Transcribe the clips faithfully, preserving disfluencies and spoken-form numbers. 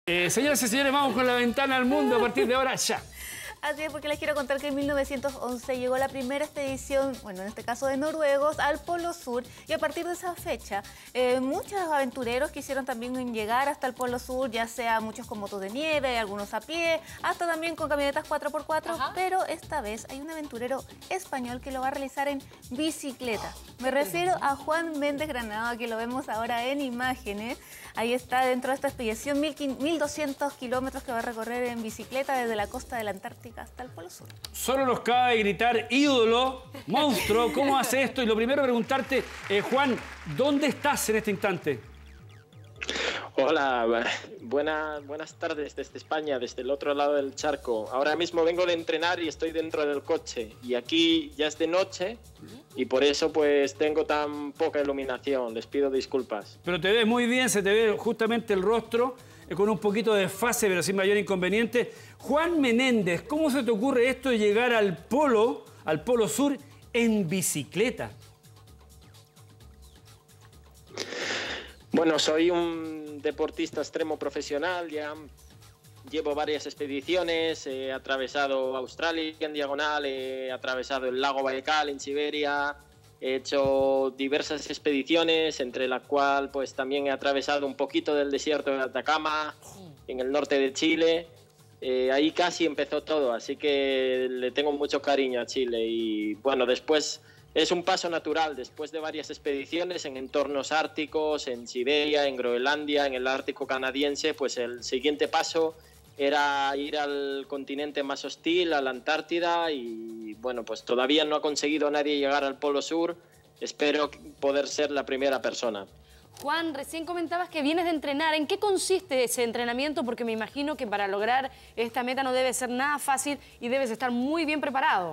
Eh, señoras y señores, vamos con la ventana al mundo a partir de ahora ya. Así es, porque les quiero contar que en mil novecientos once llegó la primera expedición, bueno, en este caso de noruegos, al Polo Sur. Y a partir de esa fecha, eh, muchos aventureros quisieron también llegar hasta el Polo Sur, ya sea muchos con motos de nieve, algunos a pie, hasta también con camionetas cuatro por cuatro. Ajá. Pero esta vez hay un aventurero español que lo va a realizar en bicicleta. Me refiero a Juan Méndez Granado, que lo vemos ahora en imágenes. Ahí está dentro de esta expedición, mil doscientos kilómetros que va a recorrer en bicicleta desde la costa de la Antártica hasta el Polo Sur. Solo nos cabe gritar ídolo, monstruo, ¿cómo hace esto? Y lo primero preguntarte, eh, Juan, ¿dónde estás en este instante? Hola, buena, buenas tardes desde España, desde el otro lado del charco. Ahora mismo vengo de entrenar y estoy dentro del coche. Y aquí ya es de noche y por eso pues tengo tan poca iluminación. Les pido disculpas. Pero te ves muy bien, se te ve justamente el rostro, eh, con un poquito de fase, pero sin mayor inconveniente. Juan Menéndez, ¿cómo se te ocurre esto de llegar al polo, al Polo Sur, en bicicleta? Bueno, soy un deportista extremo profesional, ya llevo varias expediciones, he atravesado Australia en diagonal, he atravesado el lago Baikal en Siberia, he hecho diversas expediciones, entre las cuales pues también he atravesado un poquito del desierto de Atacama, en el norte de Chile. Eh, ahí casi empezó todo, así que le tengo mucho cariño a Chile y bueno, después es un paso natural, después de varias expediciones en entornos árticos, en Siberia, en Groenlandia, en el Ártico canadiense, pues el siguiente paso era ir al continente más hostil, a la Antártida, y bueno, pues todavía no ha conseguido nadie llegar al Polo Sur, espero poder ser la primera persona. Juan, recién comentabas que vienes de entrenar. ¿En qué consiste ese entrenamiento? Porque me imagino que para lograr esta meta no debe ser nada fácil y debes estar muy bien preparado.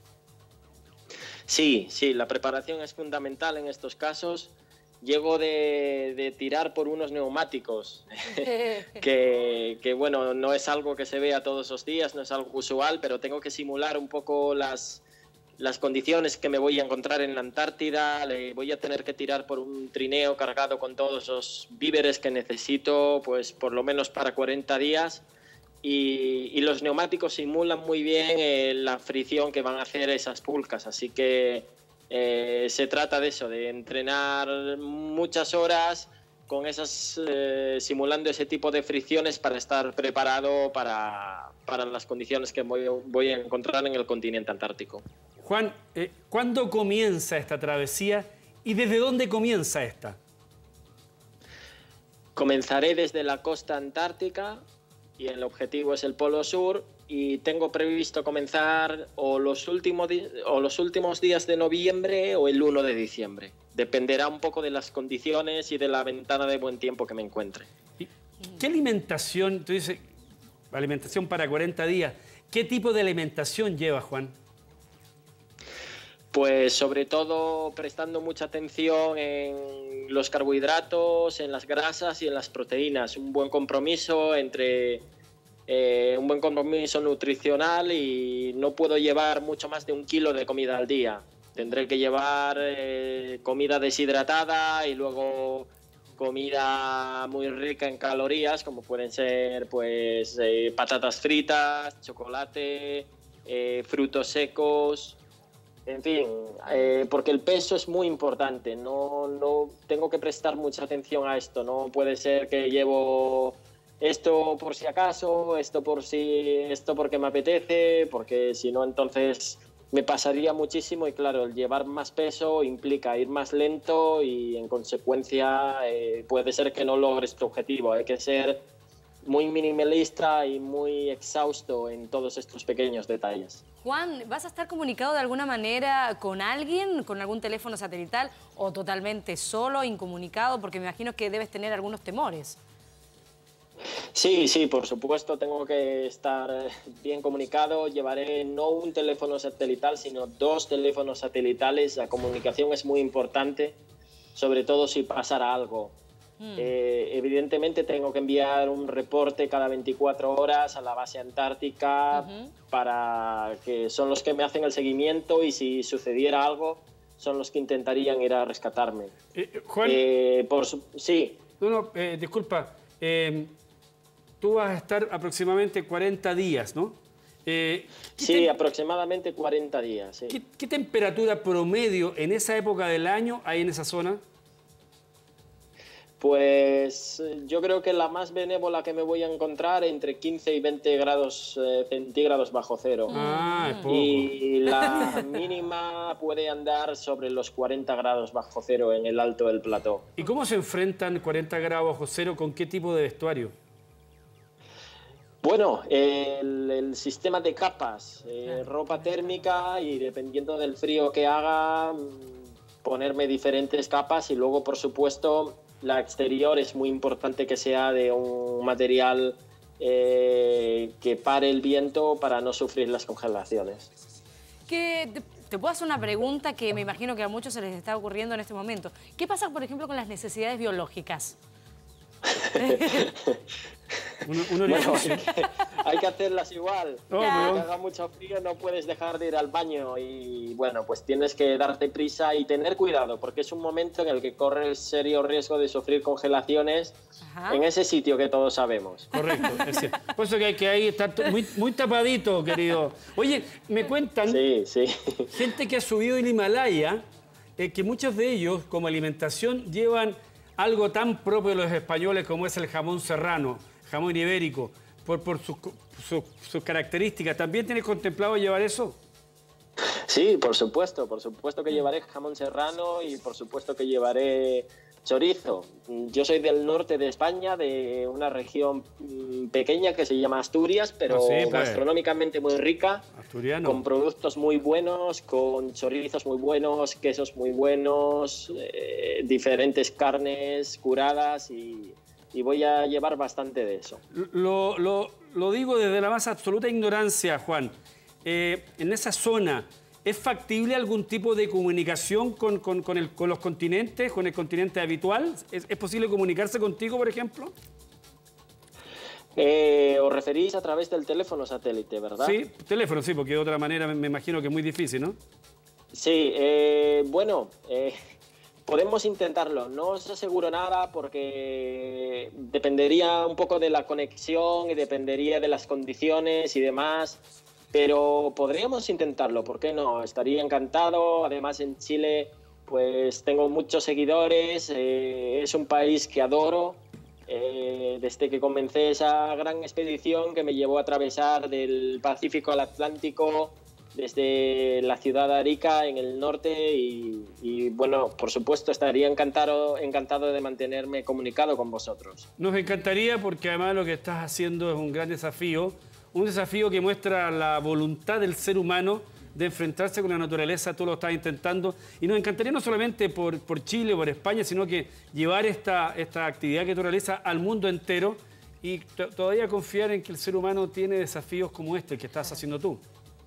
Sí, sí, la preparación es fundamental en estos casos. Llego de, de tirar por unos neumáticos, que, que bueno, no es algo que se vea todos los días, no es algo usual, pero tengo que simular un poco las, las condiciones que me voy a encontrar en la Antártida. Le voy a tener que tirar por un trineo cargado con todos los víveres que necesito, pues por lo menos para cuarenta días. Y, y los neumáticos simulan muy bien eh, la fricción que van a hacer esas pulcas, así que eh, se trata de eso, de entrenar muchas horas con esas, eh, simulando ese tipo de fricciones para estar preparado para, para las condiciones que voy, voy a encontrar en el continente antártico. Juan, eh, ¿cuándo comienza esta travesía y desde dónde comienza esta? Comenzaré desde la costa antártica y el objetivo es el Polo Sur, y tengo previsto comenzar o los últimos, o los últimos días de noviembre o el uno de diciembre. Dependerá un poco de las condiciones y de la ventana de buen tiempo que me encuentre. ¿Qué alimentación, tú dices, alimentación para cuarenta días, qué tipo de alimentación lleva, Juan? Pues sobre todo prestando mucha atención en los carbohidratos, en las grasas y en las proteínas. Un buen compromiso entre eh, un buen compromiso nutricional, y no puedo llevar mucho más de un kilo de comida al día. Tendré que llevar eh, comida deshidratada y luego comida muy rica en calorías, como pueden ser pues eh, patatas fritas, chocolate, eh, frutos secos. En fin, eh, porque el peso es muy importante, no, no tengo que prestar mucha atención a esto. No puede ser que llevo esto por si acaso, esto por si, esto porque me apetece, porque si no entonces me pasaría muchísimo, y claro, el llevar más peso implica ir más lento y en consecuencia eh, puede ser que no logres tu objetivo. Hay que ser muy minimalista y muy exhausto en todos estos pequeños detalles. Juan, ¿vas a estar comunicado de alguna manera con alguien, con algún teléfono satelital, o totalmente solo, incomunicado? Porque me imagino que debes tener algunos temores. Sí, sí, por supuesto, tengo que estar bien comunicado. Llevaré no un teléfono satelital, sino dos teléfonos satelitales. La comunicación es muy importante, sobre todo si pasara algo. Mm. Eh, evidentemente tengo que enviar un reporte cada veinticuatro horas a la base antártica, uh-huh. para que son los que me hacen el seguimiento, y si sucediera algo son los que intentarían ir a rescatarme. Eh, Juan, eh, por su... Sí. No, no, eh, disculpa. Eh, tú vas a estar aproximadamente cuarenta días, ¿no? Eh, sí, aproximadamente cuarenta días. Sí. ¿qué, ¿Qué temperatura promedio en esa época del año hay en esa zona? Pues yo creo que la más benévola que me voy a encontrar entre quince y veinte grados eh, centígrados bajo cero. Ah, es poco. Y la mínima puede andar sobre los cuarenta grados bajo cero en el alto del plató. ¿Y cómo se enfrentan cuarenta grados bajo cero? ¿Con qué tipo de vestuario? Bueno, el, el sistema de capas, eh, ropa térmica y dependiendo del frío que haga, ponerme diferentes capas y luego, por supuesto, la exterior es muy importante que sea de un material eh, que pare el viento para no sufrir las congelaciones. Que te, te puedo hacer una pregunta que me imagino que a muchos se les está ocurriendo en este momento. ¿Qué pasa, por ejemplo, con las necesidades biológicas? Uno, uno Bueno, hay que hacerlas igual. Oh, Cuando no. haga mucho frío no puedes dejar de ir al baño y bueno, pues tienes que darte prisa y tener cuidado porque es un momento en el que corres serio riesgo de sufrir congelaciones. Ajá. En ese sitio que todos sabemos. Correcto, es cierto. Por eso que hay que ahí estar muy, muy tapadito, querido. Oye, me cuentan sí, sí. gente que ha subido el Himalaya, eh, que muchos de ellos como alimentación llevan algo tan propio de los españoles como es el jamón serrano, jamón ibérico, por, por sus, sus, sus características. ¿También tienes contemplado llevar eso? Sí, por supuesto, por supuesto que llevaré jamón serrano y por supuesto que llevaré chorizo. Yo soy del norte de España, de una región pequeña que se llama Asturias, pero Ah, sí, pues. gastronómicamente muy rica, Asturiano. con productos muy buenos, con chorizos muy buenos, quesos muy buenos, eh, diferentes carnes curadas y, y voy a llevar bastante de eso. Lo, lo, lo digo desde la más absoluta ignorancia, Juan. Eh, en esa zona, ¿es factible algún tipo de comunicación con, con, con, el, con los continentes, con el continente habitual? ¿Es, ¿Es posible comunicarse contigo, por ejemplo? Eh, os referís a través del teléfono satélite, ¿verdad? Sí, teléfono, sí, porque de otra manera me, me imagino que es muy difícil, ¿no? Sí, eh, bueno, eh, podemos intentarlo. No os aseguro nada porque dependería un poco de la conexión y dependería de las condiciones y demás. Pero podríamos intentarlo, ¿por qué no? Estaría encantado. Además, en Chile, pues tengo muchos seguidores. Eh, es un país que adoro. Eh, desde que comencé esa gran expedición que me llevó a atravesar del Pacífico al Atlántico, desde la ciudad de Arica en el norte. Y, y bueno, por supuesto, estaría encantado, encantado de mantenerme comunicado con vosotros. Nos encantaría porque además lo que estás haciendo es un gran desafío. Un desafío que muestra la voluntad del ser humano de enfrentarse con la naturaleza. Tú lo estás intentando. Y nos encantaría no solamente por, por Chile o por España, sino que llevar esta, esta actividad que tú realizas al mundo entero y todavía confiar en que el ser humano tiene desafíos como este que estás haciendo tú.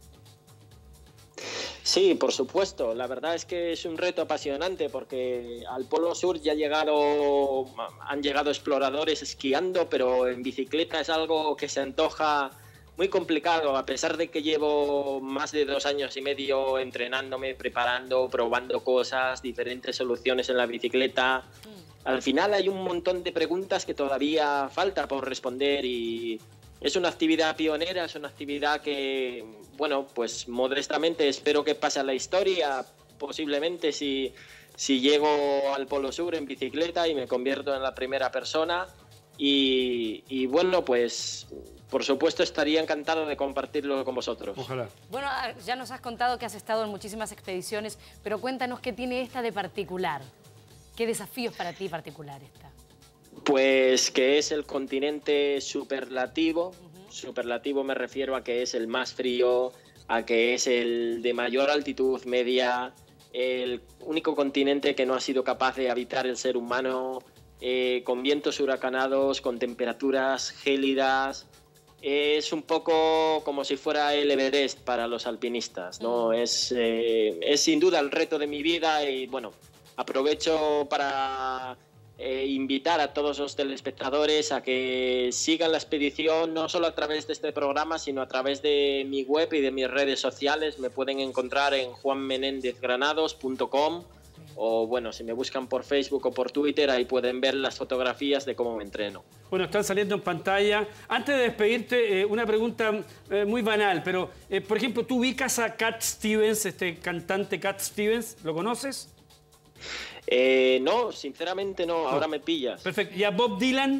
Sí, por supuesto. La verdad es que es un reto apasionante porque al Polo Sur ya llegado, han llegado exploradores esquiando, pero en bicicleta es algo que se antoja muy complicado, a pesar de que llevo más de dos años y medio entrenándome, preparando, probando cosas, diferentes soluciones en la bicicleta. Al final hay un montón de preguntas que todavía falta por responder y es una actividad pionera, es una actividad que, bueno, pues modestamente espero que pase a la historia, posiblemente si, si llego al Polo Sur en bicicleta y me convierto en la primera persona. Y, y bueno, pues por supuesto estaría encantado de compartirlo con vosotros. Ojalá. Bueno, ya nos has contado que has estado en muchísimas expediciones, pero cuéntanos qué tiene esta de particular. ¿Qué desafíos para ti particular esta? Pues que es el continente superlativo. Uh-huh. Superlativo me refiero a que es el más frío, a que es el de mayor altitud media, el único continente que no ha sido capaz de habitar el ser humano, eh, con vientos huracanados, con temperaturas gélidas. Es un poco como si fuera el Everest para los alpinistas, ¿no? Uh-huh. Es, eh, es sin duda el reto de mi vida y bueno, aprovecho para eh, invitar a todos los telespectadores a que sigan la expedición, no solo a través de este programa, sino a través de mi web y de mis redes sociales. Me pueden encontrar en juan menéndez granados punto com o bueno, si me buscan por Facebook o por Twitter, ahí pueden ver las fotografías de cómo me entreno. Bueno, están saliendo en pantalla. Antes de despedirte, eh, una pregunta eh, muy banal, pero, eh, por ejemplo, ¿tú ubicas a Cat Stevens, este cantante Cat Stevens? ¿Lo conoces? Eh, no, sinceramente no, no, ahora me pillas. Perfecto. ¿Y a Bob Dylan?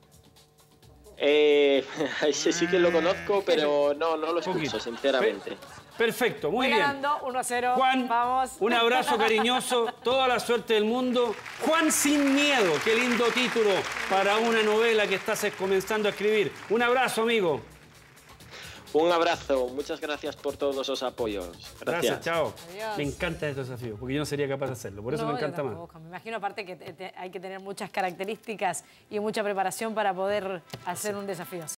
Eh, ese sí que lo conozco, pero no, no lo escucho, sinceramente. Perfecto, muy bien. Ganando uno a cero. Juan, vamos. Un abrazo cariñoso, toda la suerte del mundo. Juan Sin Miedo, qué lindo título para una novela que estás comenzando a escribir. Un abrazo, amigo. Un abrazo, muchas gracias por todos los apoyos. Gracias. Gracias, chao. Adiós. Me encanta este desafío, porque yo no sería capaz de hacerlo, por eso No, me encanta yo más. tampoco. Me imagino aparte que te- te- hay que tener muchas características y mucha preparación para poder hacer un desafío así.